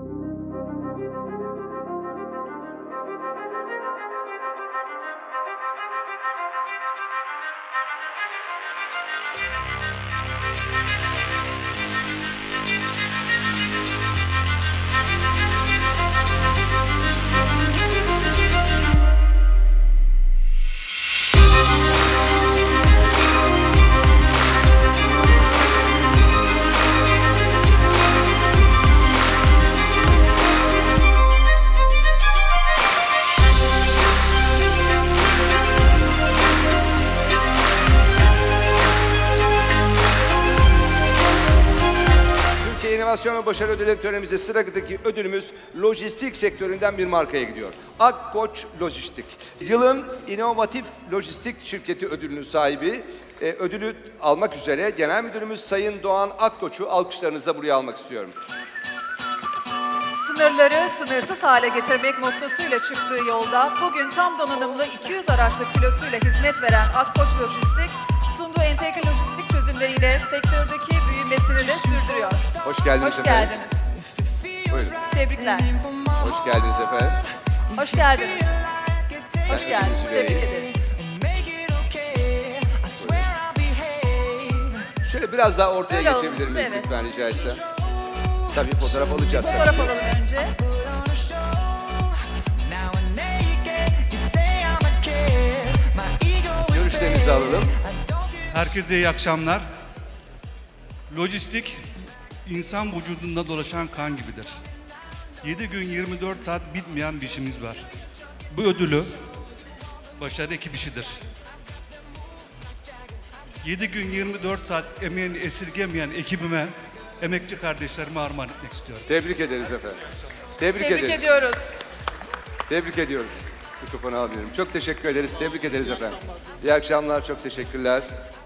İnovasyon ve Başarı Ödülleri törenimizde sıradaki ödülümüz lojistik sektöründen bir markaya gidiyor. Akkoç Lojistik. Yılın inovatif lojistik şirketi ödülünün sahibi. Ödülü almak üzere Genel Müdürümüz Sayın Doğan Akkoç'u alkışlarınızla buraya almak istiyorum. Sınırları sınırsız hale getirmek mottosuyla çıktığı yolda bugün tam donanımlı 200 araçlı filosuyla hizmet veren Akkoç Lojistik, sunduğu entegre lojistik çözümleriyle sektördeki büyümesini de sürdürüyor. Hoş geldiniz efendim. Hoş geldiniz. Buyurun. Tebrikler. Hoş geldiniz efendim. Hoş geldiniz. Hoş geldiniz. ödülünüzü Tebrik vereyim. ederim. Şöyle biraz daha ortaya Öyle geçebilir olsun, miyiz evet. lütfen rica etsem? Tabii fotoğraf alacağız. Fotoğraf alalım önce. Görüşlerinizi alalım. Herkese iyi akşamlar. Lojistik, insan vücudunda dolaşan kan gibidir. 7 gün 24 saat bitmeyen bir işimiz var. Bu ödülü başarı ekip işidir. 7 gün 24 saat emeğini esirgemeyen ekibime, emekçi kardeşlerime armağan etmek istiyorum. Tebrik ederiz efendim. Tebrik Tebrik ederiz. ediyoruz. Tebrik ediyoruz. Mikrofonu alıyorum. Çok teşekkür ederiz. Tebrik ederiz efendim. İyi akşamlar. Çok teşekkürler.